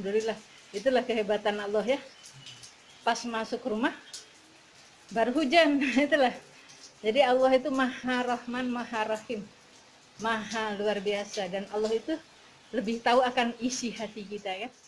alhamdulillah. Itulah kehebatan Allah ya. Pas masuk rumah baru hujan. Itulah. Jadi Allah itu Maha Rahman, Maha Rahim, Maha luar biasa, dan Allah itu lebih tahu akan isi hati kita ya.